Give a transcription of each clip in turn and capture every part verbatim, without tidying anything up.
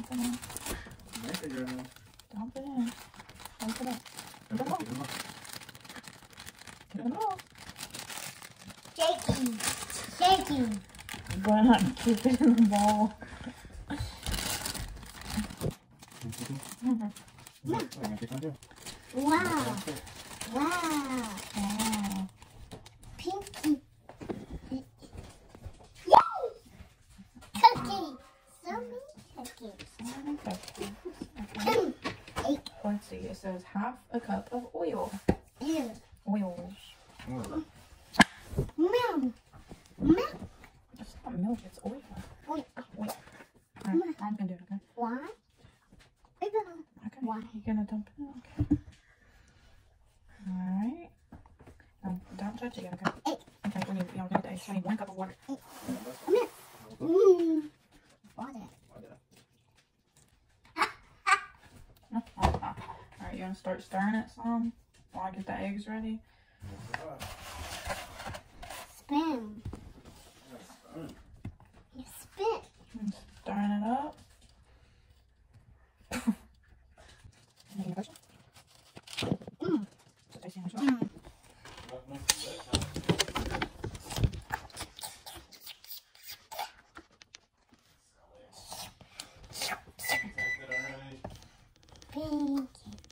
Dump it in. Dump it in. Dump it up. Get it off. Get it off. Shaking. Shaking. Go ahead and keep it in the bowl. Wow. Wow. Wow. Pinky. Yay! Cookie. So many cookies. So many cookies. Okay. Let's see. It says half a cup of oil. Ew. Oils. Milk. Milk. It's not milk. It's oil. Oil. Oil. All right. I'm gonna do it. Okay. Why? Okay. Why? You're gonna dump it in. Okay. All right. Um, don't touch it yet. Okay. Hey. Okay. We need. Y'all need the eggs. I need one cup of water. Hey. Come here. Mmm. Water. All right. You're gonna start stirring it some while I get the eggs ready. Spin. You spin. I'm stirring it up. Any question? Mm. So tasty and Mm. Pinky.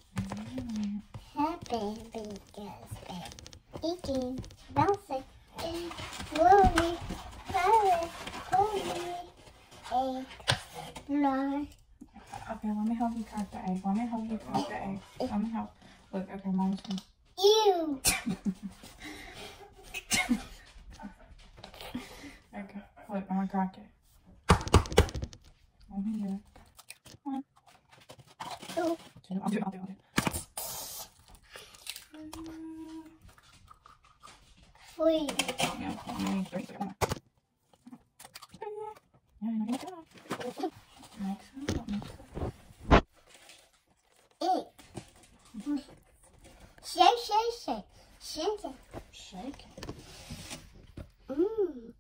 Happy because eating, bouncing, slowly, slowly, slowly, egg, fly. Okay, let me help you crack the egg. Let me help you crack the egg. Let me help. Look, okay, mom's gonna. Ew. Okay, look, I'm gonna crack it. Let me do it. Come on. Oh. I'll do it, I'll do it, I'll do it. Wait. Yeah, I need three seconds. Yeah, you're not gonna do it. Mix it up, mix it up. Egg. Shake, shake, shake. Shake it. Shake it. Mmm.